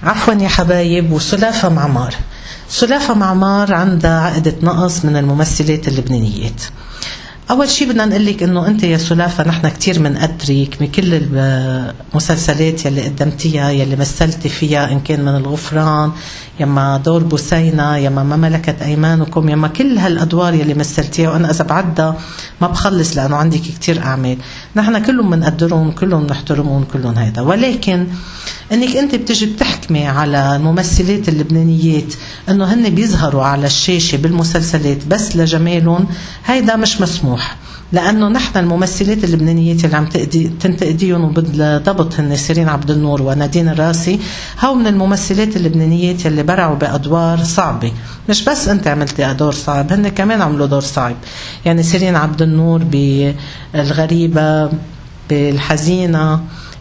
عفوا يا حبايب. وسلافة معمار. سلافة معمار عندها عقدة نقص من الممثلات اللبنانيات. أول شي بدنا نقلك إنه أنت يا سلافة نحن كتير منقدرك بكل المسلسلات يلي قدمتيها يلي مثلتي فيها، إن كان من الغفران يما دور بوسينة يما ما ملكت أيمانكم يما كل هالأدوار يلي مثلتيها، وأنا إذا بعدها ما بخلص لأنه عندك كتير أعمال. نحن كلهم منقدرهم كلهم نحترمهم كلهم هيدا، ولكن انك انت بتجي بتحكمي على الممثلات اللبنانيات انه هن بيظهروا على الشاشة بالمسلسلات بس لجمالهم، هيدا مش مسموح. لانه نحن الممثلات اللبنانيات اللي عم تنتقديهم وبالضبط هن سيرين عبد النور ونادين الراسي، هاو من الممثلات اللبنانيات اللي برعوا بادوار صعبة. مش بس انت عملتي دور صعب، هن كمان عملوا دور صعب. يعني سيرين عبد النور بالغريبة، بالحزينة،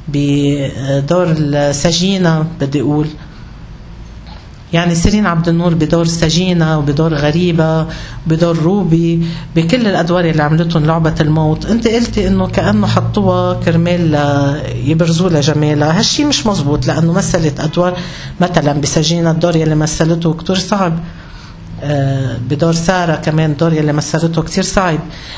بدور السجينة، بدي أقول يعني سيرين عبد النور بدور سجينة وبدور غريبة بدور روبي، بكل الأدوار اللي عملتهم لعبة الموت. أنت قلتي إنه كأنه حطوها كرمال يبرزوا لجمالها. هالشي مش مزبوط، لأنه مثلت أدوار مثلا بسجينة الدور يلي مثلته كتير صعب، بدور سارة كمان دور يلي مثلته كتير صعب.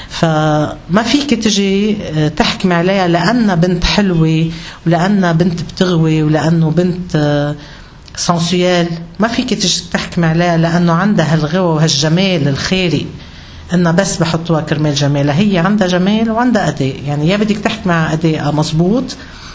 فما فيك تجي تحكم عليها لأنها بنت حلوة ولأنها بنت بتغوي ولأنه بنت سنسويال. ما فيك تجي تحكم عليها لأنه عندها هالغوى وهالجمال الخيري إنها بس بحطوها كرمال جمالها. هي عندها جمال وعندها أداء، يعني يا بدك تحكي مع أداء مزبوط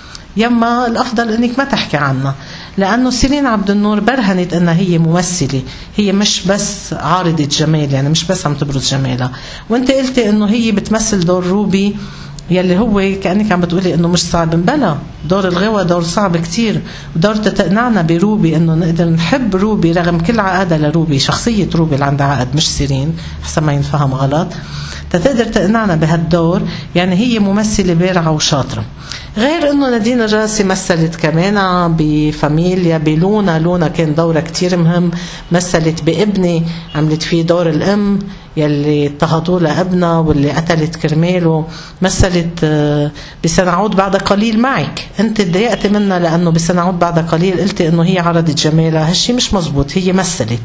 يما الأفضل إنك ما تحكي عنها. لأنه سيرين عبد النور برهنت إنها هي ممثلة، هي مش بس عارضة جمال، يعني مش بس عم تبرز جمالها. وانت قلتي إنه هي بتمثل دور روبي يلي هو كأنك عم بتقولي إنه مش صعب. مبلا دور الغوى دور صعب كتير، ودور تقنعنا بروبي إنه نقدر نحب روبي رغم كل عقدها لروبي. شخصية روبي اللي عندها عقد مش سيرين، حسب ما ينفهم غلط. تقدر تقنعنا بهالدور، يعني هي ممثلة بارعة وشاطرة. غير انه نادين الراسي مثلت كمان بفاميليا بلونا. لونا كان دورها كتير مهم، مثلت بابني، عملت فيه دور الام يلي اضطهدوا لابنها واللي قتلت كرماله. مثلت بسنعود بعد قليل معك، انت تضايقتي منها لانه بسنعود بعد قليل قلتي انه هي عرضت جمالها. هالشي مش مزبوط، هي مثلت.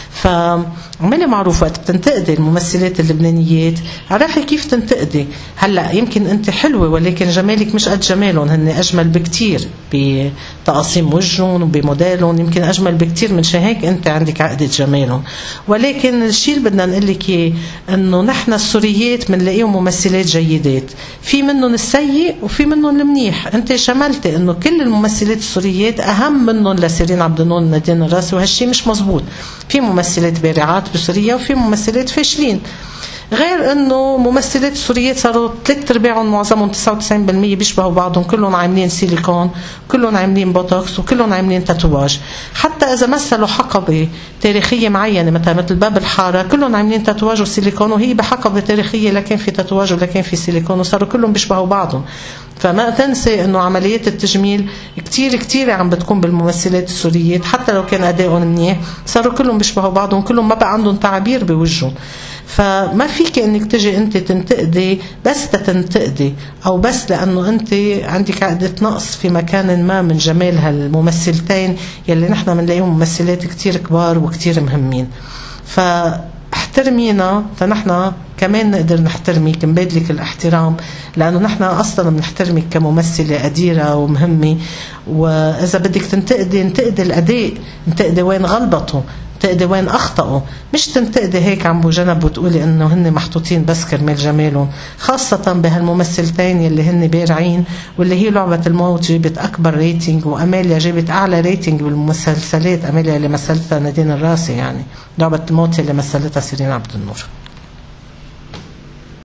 فعملي معروف وقت بتنتقدي الممثلات اللبنانيات عرفي كيف تنتقدي. هلا يمكن انت حلوه ولكن جمالك مش قد جمالهم، هن اجمل بكتير بتقاسيم وجههم وبموديلهم، يمكن اجمل بكتير من شي هيك انت عندك عقده جمالهم. ولكن الشيء اللي بدنا نقول لك اياه انه نحن السوريات بنلاقيهم ممثلات جيدات، في منهم السيء وفي منهم المنيح. انت شملتي انه كل الممثلات السوريات اهم منهم لسيرين عبد النور ونادين الراسي، وهالشيء مش مزبوط. في ممثلات بارعات بسوريا وفي ممثلات فاشلين. غير انه ممثلات السوريات صاروا 3/4 معظمهم 99% بيشبهوا بعضهم، كلهم عاملين سيليكون، كلهم عاملين بوتوكس، وكلهم عاملين تاتواج. حتى اذا مثلوا حقبه تاريخيه معينه مثل باب الحاره، كلهم عاملين تاتواج وسيليكون، وهي بحقبه تاريخيه لا كان في تاتواج ولا كان في سيليكون، وصاروا كلهم بيشبهوا بعضهم. فما تنسي انه عمليات التجميل كتير عم بتكون بالممثلات السوريات، حتى لو كان ادائهم منيح صاروا كلهم بيشبهوا بعضهم، كلهم ما بقى عندهم تعابير بوجههم. فما فيك انك تجي انت تنتقدي بس تنتقدي، او بس لانه انت عندك عقدة نقص في مكان ما من جمال هالممثلتين يلي نحن بنلاقيهم ممثلات كتير كبار وكتير مهمين. فاحترمينا فنحن كمان نقدر نحترمك، نبادلك الاحترام، لانه نحن اصلا بنحترمك كممثله قديره ومهمه. واذا بدك تنتقدي انتقدي الاداء، انتقدي وين غلطوا، تقدي وين اخطأوا، مش تنتقدي هيك عم بجنب وتقولي انه هن محطوطين بس كرمال جمالهم. خاصة بهالممثلتين يلي هن بارعين، واللي هي لعبة الموت جابت اكبر ريتنج، واماليا جابت اعلى ريتنج بالمسلسلات. اماليا اللي مثلتها نادين الراسي، يعني لعبة الموت اللي مثلتها سيرين عبد النور.